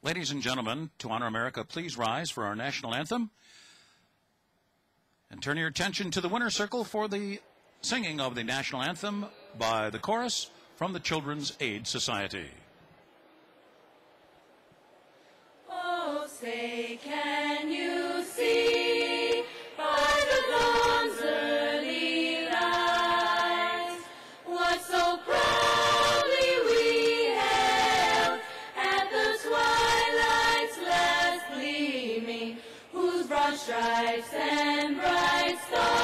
Ladies and gentlemen, to honor America, please rise for our national anthem. And turn your attention to the winner circle for the singing of the national anthem by the chorus from the Children's Aid Society. Oh, say, can you see by the dawn's early rise what so proudly we hailed at the twilight's last gleaming, whose broad stripes and bright stars